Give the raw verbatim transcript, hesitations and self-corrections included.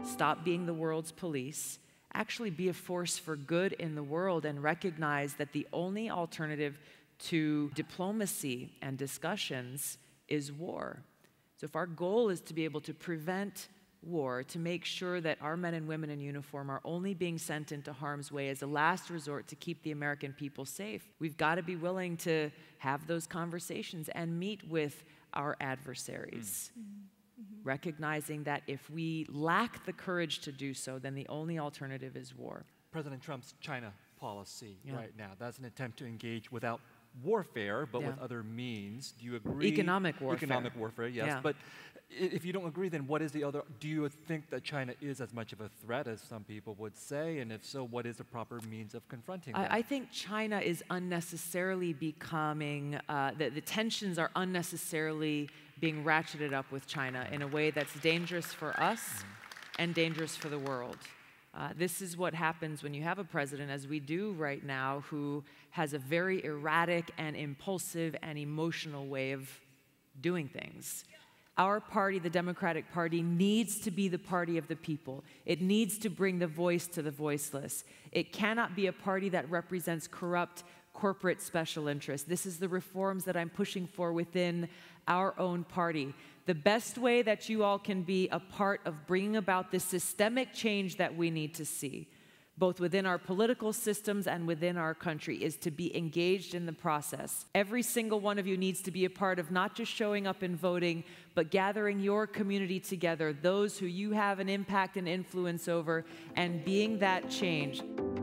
stop being the world's police, actually be a force for good in the world, and recognize that the only alternative to diplomacy and discussions is war. So if our goal is to be able to prevent war, to make sure that our men and women in uniform are only being sent into harm's way as a last resort to keep the American people safe, we've got to be willing to have those conversations and meet with our adversaries, mm. mm-hmm. recognizing that if we lack the courage to do so, then the only alternative is war. President Trump's China policy yeah. right now, that's an attempt to engage without warfare, but yeah. with other means. Do you agree? Economic warfare. Economic warfare, yes. Yeah. But if you don't agree, then what is the other? Do you think that China is as much of a threat as some people would say? And if so, what is the proper means of confronting that? I, I think China is unnecessarily becoming, uh, the, the tensions are unnecessarily being ratcheted up with China in a way that's dangerous for us mm. and dangerous for the world. Uh, this is what happens when you have a president, as we do right now, who has a very erratic and impulsive and emotional way of doing things. Our party, the Democratic Party, needs to be the party of the people. It needs to bring the voice to the voiceless. It cannot be a party that represents corrupt corporate special interests. This is the reforms that I'm pushing for within our own party. The best way that you all can be a part of bringing about this systemic change that we need to see, both within our political systems and within our country, is to be engaged in the process. Every single one of you needs to be a part of not just showing up and voting, but gathering your community together, those who you have an impact and influence over, and being that change.